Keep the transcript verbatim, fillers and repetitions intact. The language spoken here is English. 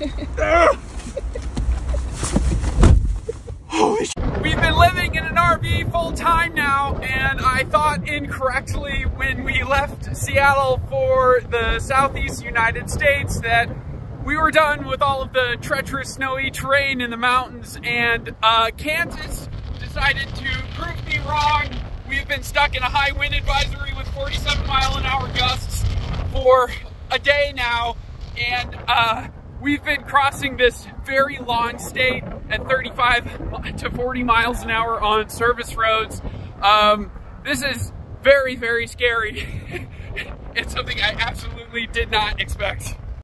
Holy shit. We've been living in an R V full time now, and I thought incorrectly when we left Seattle for the Southeast United States that we were done with all of the treacherous snowy terrain in the mountains, and uh, Kansas decided to prove me wrong. We've been stuck in a high wind advisory with forty-seven mile an hour gusts for a day now, and uh, we've been crossing this very long state at thirty-five to forty miles an hour on service roads. Um, this is very, very scary. It's something I absolutely did not expect.